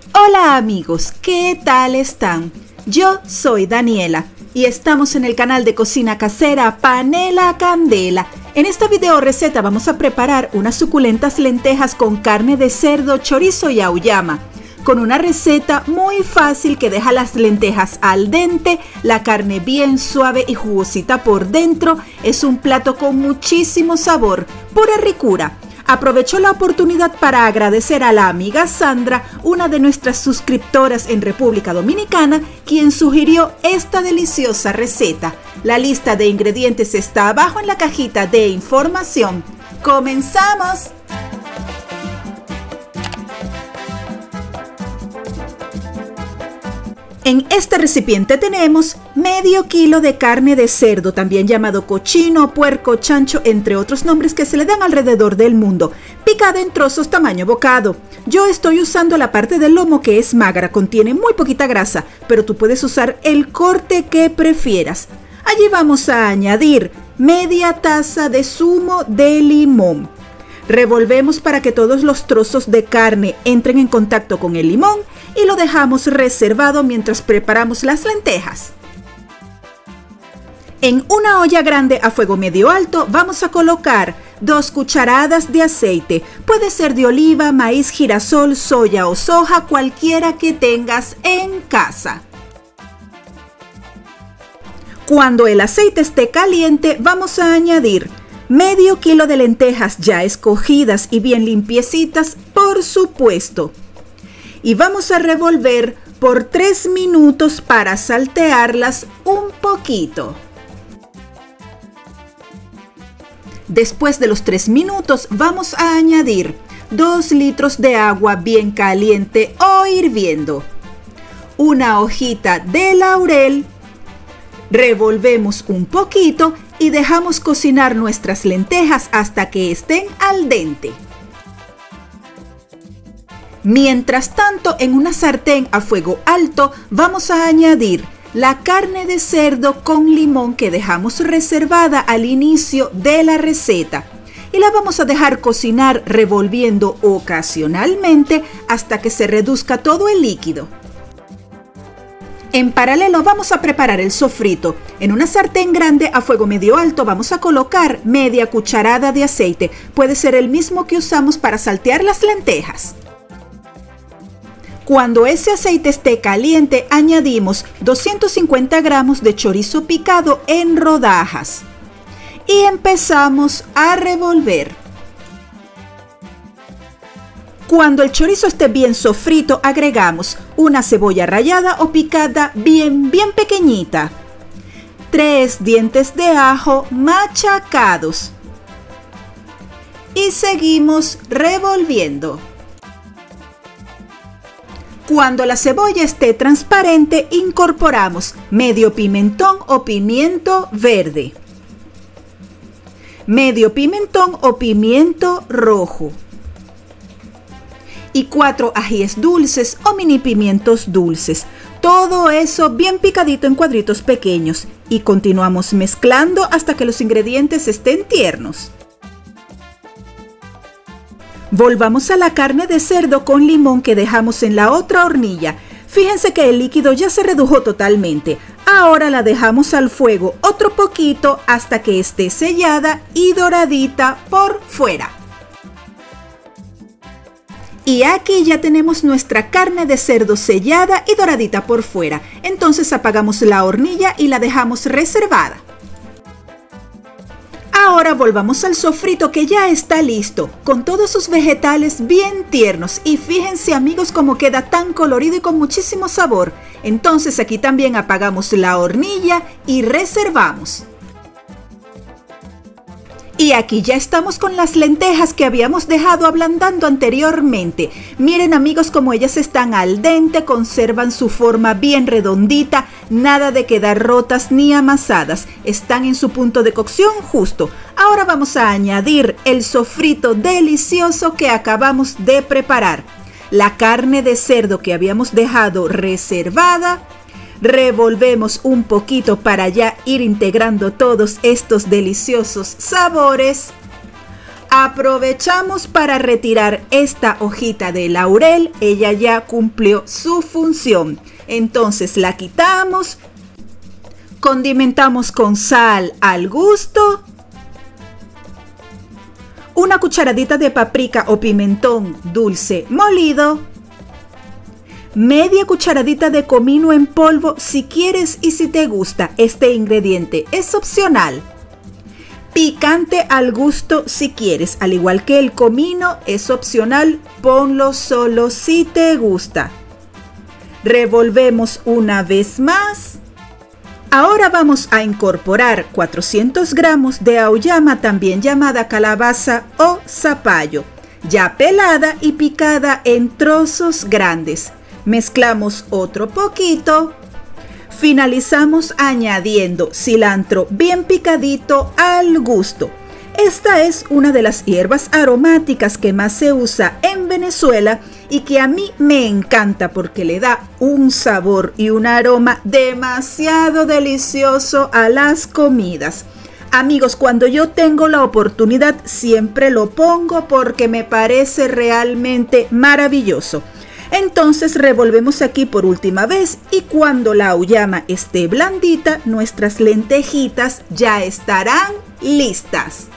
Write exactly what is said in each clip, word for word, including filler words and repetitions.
Hola amigos, ¿qué tal están? Yo soy Daniela y estamos en el canal de cocina casera Panela Candela. En esta video receta vamos a preparar unas suculentas lentejas con carne de cerdo, chorizo y auyama, con una receta muy fácil que deja las lentejas al dente, la carne bien suave y jugosita por dentro. Es un plato con muchísimo sabor, pura ricura. Aprovecho la oportunidad para agradecer a la amiga Sandra, una de nuestras suscriptoras en República Dominicana, quien sugirió esta deliciosa receta. La lista de ingredientes está abajo en la cajita de información. ¡Comenzamos! En este recipiente tenemos medio kilo de carne de cerdo, también llamado cochino, puerco, chancho, entre otros nombres que se le dan alrededor del mundo, picada en trozos tamaño bocado. Yo estoy usando la parte del lomo que es magra, contiene muy poquita grasa, pero tú puedes usar el corte que prefieras. Allí vamos a añadir media taza de zumo de limón. Revolvemos para que todos los trozos de carne entren en contacto con el limón y lo dejamos reservado mientras preparamos las lentejas. En una olla grande a fuego medio alto vamos a colocar dos cucharadas de aceite. Puede ser de oliva, maíz, girasol, soya o soja, cualquiera que tengas en casa. Cuando el aceite esté caliente vamos a añadir medio kilo de lentejas ya escogidas y bien limpiecitas, por supuesto. Y vamos a revolver por tres minutos para saltearlas un poquito. Después de los tres minutos vamos a añadir dos litros de agua bien caliente o hirviendo, una hojita de laurel, revolvemos un poquito y dejamos cocinar nuestras lentejas hasta que estén al dente. Mientras tanto, en una sartén a fuego alto vamos a añadir la carne de cerdo con limón que dejamos reservada al inicio de la receta y la vamos a dejar cocinar revolviendo ocasionalmente hasta que se reduzca todo el líquido. En paralelo vamos a preparar el sofrito. En una sartén grande a fuego medio alto vamos a colocar media cucharada de aceite. Puede ser el mismo que usamos para saltear las lentejas. Cuando ese aceite esté caliente, añadimos doscientos cincuenta gramos de chorizo picado en rodajas. Y empezamos a revolver. Cuando el chorizo esté bien sofrito, agregamos una cebolla rallada o picada bien, bien pequeñita, tres dientes de ajo machacados y seguimos revolviendo. Cuando la cebolla esté transparente, incorporamos medio pimentón o pimiento verde, medio pimentón o pimiento rojo y cuatro ajíes dulces o mini pimientos dulces. Todo eso bien picadito en cuadritos pequeños y continuamos mezclando hasta que los ingredientes estén tiernos. Volvamos a la carne de cerdo con limón que dejamos en la otra hornilla. Fíjense que el líquido ya se redujo totalmente. Ahora la dejamos al fuego otro poquito hasta que esté sellada y doradita por fuera. Y aquí ya tenemos nuestra carne de cerdo sellada y doradita por fuera. Entonces apagamos la hornilla y la dejamos reservada. Ahora volvamos al sofrito que ya está listo, con todos sus vegetales bien tiernos. Y fíjense amigos cómo queda tan colorido y con muchísimo sabor. Entonces aquí también apagamos la hornilla y reservamos. Y aquí ya estamos con las lentejas que habíamos dejado ablandando anteriormente. Miren amigos cómo ellas están al dente, conservan su forma bien redondita, nada de quedar rotas ni amasadas. Están en su punto de cocción justo. Ahora vamos a añadir el sofrito delicioso que acabamos de preparar. La carne de cerdo que habíamos dejado reservada. Revolvemos un poquito para ya ir integrando todos estos deliciosos sabores. Aprovechamos para retirar esta hojita de laurel, ella ya cumplió su función. Entonces la quitamos, condimentamos con sal al gusto, una cucharadita de paprika o pimentón dulce molido, media cucharadita de comino en polvo si quieres y si te gusta. Este ingrediente es opcional. Picante al gusto si quieres, al igual que el comino es opcional, ponlo solo si te gusta. Revolvemos una vez más. Ahora vamos a incorporar cuatrocientos gramos de auyama, también llamada calabaza o zapallo, ya pelada y picada en trozos grandes. Mezclamos otro poquito. Finalizamos añadiendo cilantro bien picadito al gusto. Esta es una de las hierbas aromáticas que más se usa en Venezuela y que a mí me encanta porque le da un sabor y un aroma demasiado delicioso a las comidas. Amigos, cuando yo tengo la oportunidad siempre lo pongo porque me parece realmente maravilloso. Entonces revolvemos aquí por última vez y cuando la auyama esté blandita, nuestras lentejitas ya estarán listas.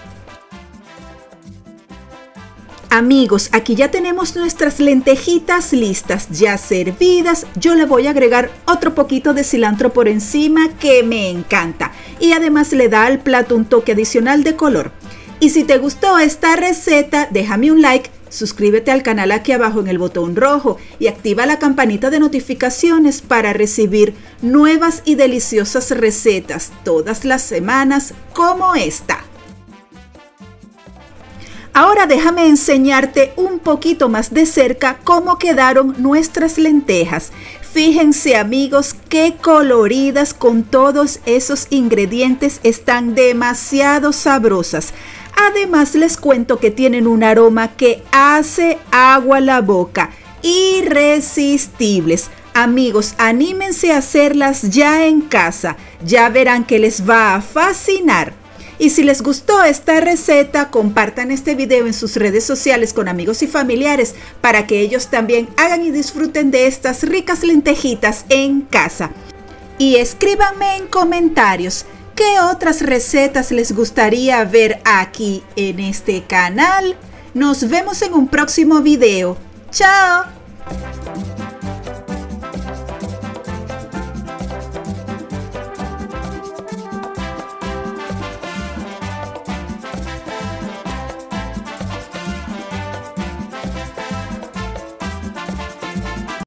Amigos, aquí ya tenemos nuestras lentejitas listas, ya servidas. Yo le voy a agregar otro poquito de cilantro por encima que me encanta y además le da al plato un toque adicional de color. Y si te gustó esta receta, déjame un like, suscríbete al canal aquí abajo en el botón rojo y activa la campanita de notificaciones para recibir nuevas y deliciosas recetas todas las semanas como esta. Ahora déjame enseñarte un poquito más de cerca cómo quedaron nuestras lentejas. Fíjense amigos qué coloridas con todos esos ingredientes, están demasiado sabrosas. Además les cuento que tienen un aroma que hace agua a la boca, irresistibles. Amigos, anímense a hacerlas ya en casa, ya verán que les va a fascinar. Y si les gustó esta receta, compartan este video en sus redes sociales con amigos y familiares para que ellos también hagan y disfruten de estas ricas lentejitas en casa. Y escríbanme en comentarios qué otras recetas les gustaría ver aquí en este canal. Nos vemos en un próximo video. ¡Chao!